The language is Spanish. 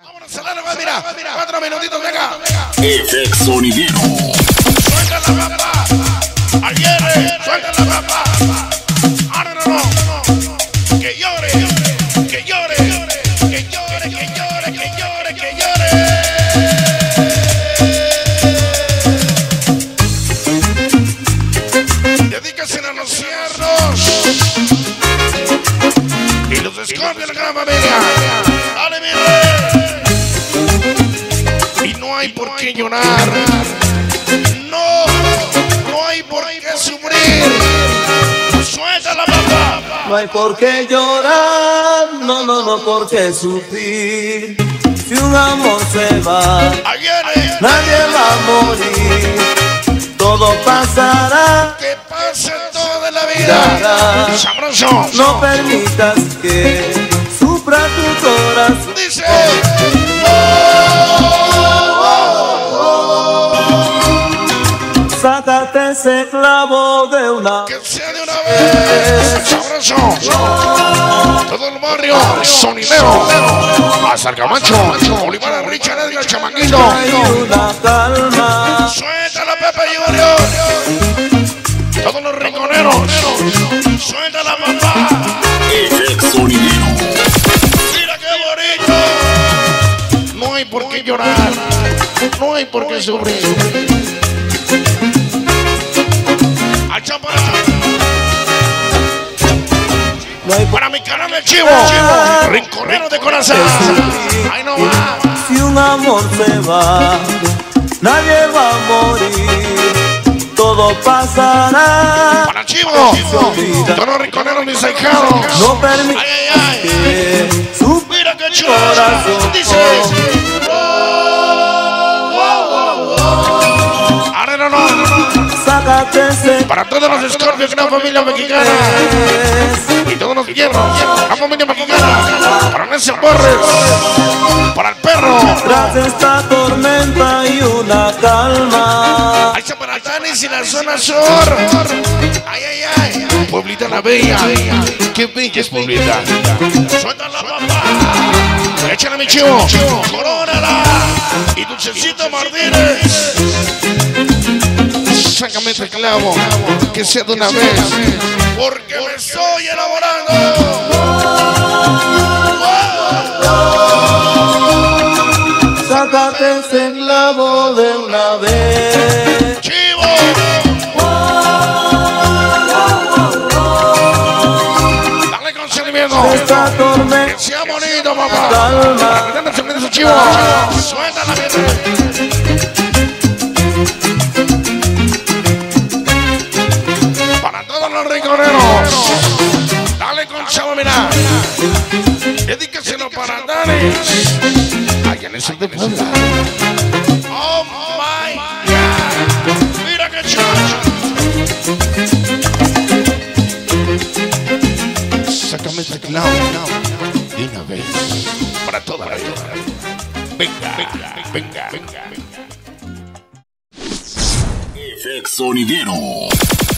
Vámonos a la nueva, mira, 4 minutitos, venga. FX Sonidero. Suelta la papa. Ayer, suelta la papa. Ahora no. Que llore, que llore, que llore, que llore, que llore, que llore. Dedícasela a los cierros y los escorpios de la gran familia. Dale, mi rey. Y no hay por qué llorar. No hay por qué sufrir. Suelta la papa. No hay por qué llorar, no por qué sufrir. Si un amor se va, nadie va a morir. Todo pasará, Que pase toda la vida. Sabroso. no permitas que sufra tu corazón. Dice. Sácate ese clavo de una Que sea de una vez. Sabroso. Todo el barrio sonidero. Hasta el Camacho. Olivar, Richard, Edgar, Chamanguito. hay una calma. Suelta la Pepe Junior. Todos los rinconeros. Suelta la papá. FX Sonidero. Mira qué bonito. No hay por qué llorar. No hay por qué sufrir. Al Chaparral. No hay por Para mi canal de Chivo. Rinconero de corazón. Ahí no va. Si un amor se va, nadie va a morir. Todo pasará. Para Chivo. Todos los rinconeros, mis ahijados. No permitas Ay. que sufra Mira qué chulo. corazón. Dice. Ahora no. Sácate ese Para todos los escorpios, gran familia mexicana. Y todos los hierros, la familia mexicana. Para Nelson Borges. Para el perro. tras esta tormenta hay una calma. Ahí está para Tanis y la zona sur. Ay. Pueblita la Bella. Qué bella es Pueblita. Suelta la papá. Échale mi chivo. Corónala. Y Dulcecito Martínez. Sácame ese clavo, que sea de una vez, porque me estoy elaborando. Sácate ese clavo de una vez. ¡Chivo! Dale consentimiento. Esta Que tormenta sea bonito, papá. calma. Dale su chivo. Suelta la vida. Los rinconeros, dale con chavo, mira. Dedícaselo para Dani. Allá en el sur de Puebla. Oh my God. Mira qué chulo. Sácame ese clavo de una vez. Para toda la vida. Venga. FX Sonidero.